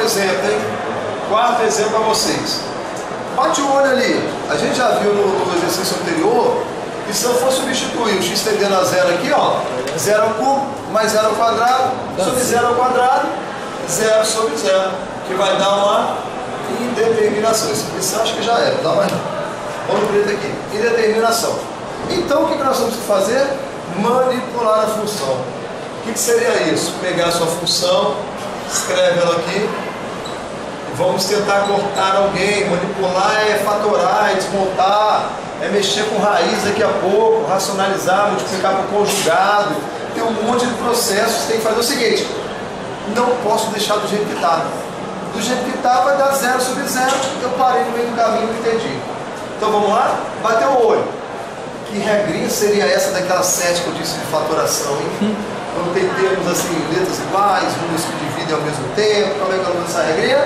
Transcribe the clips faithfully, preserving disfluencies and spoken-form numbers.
exemplo, hein? Quarto exemplo para vocês. Bate o olho ali. A gente já viu no, no exercício anterior que se eu for substituir o x tendendo a zero aqui, ó, zero ao cubo mais zero ao quadrado, sobre zero ao quadrado, zero sobre zero, que vai dar uma indeterminação. Isso aqui você acha que já era, não dá mais não. Vamos preto aqui. Indeterminação. Então o que nós vamos fazer? Manipular a função. O que, que seria isso? Pegar a sua função, escreve ela aqui, e vamos tentar cortar alguém. Manipular é fatorar, é desmontar, é mexer com raiz daqui a pouco, racionalizar, multiplicar por conjugado. Tem um monte de processos. Tem que fazer o seguinte: não posso deixar do jeito que está. Do jeito que está vai dar zero sobre zero. Eu parei no meio do caminho e entendi. Então vamos lá? Bateu o olho. Que regrinha seria essa daquela sete que eu disse de fatoração, hein? Quando tem termos assim, letras iguais, números que dividem ao mesmo tempo, como é que é o nome dessa regrinha?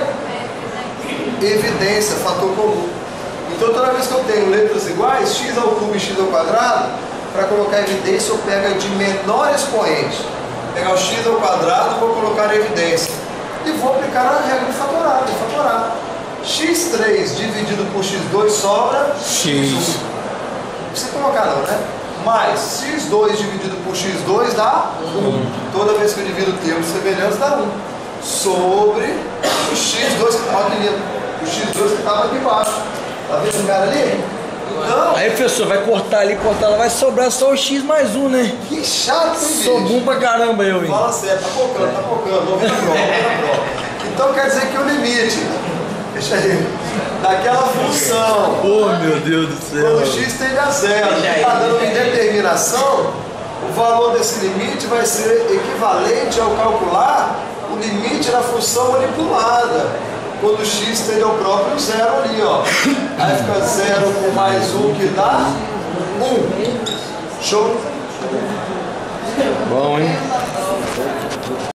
Evidência, fator comum. Então toda vez que eu tenho letras iguais, x ao cubo e x ao quadrado, para colocar evidência eu pego a de menor expoente. Vou pegar o x ao quadrado e vou colocar evidência. E vou aplicar a regra de fatorar, de fatorar. x três dividido por x dois sobra x um. Não precisa colocar não, né? Mais x dois dividido por x dois dá um. Toda vez que eu divido termos semelhantes dá um. Sobre o x dois que estava aqui dentro. O x dois que estava aqui embaixo. Tá vendo esse cara ali? Então... Aí, professor, vai cortar ali, cortar lá, vai sobrar só o x mais um, né? Que chato, hein, Sou bom pra caramba eu, hein? Fala sério, tá focando, tá focando. Vamos ver a prova, vamos ver a prova. Então quer dizer que o limite... Deixa aí. Daquela função. Oh, meu Deus do céu. Quando x tende a zero, está dando uma indeterminação, o valor desse limite vai ser equivalente ao calcular o limite da função manipulada. Quando x tende ao próprio zero ali, ó. Aí fica zero com mais um que dá um. Show? Bom, hein?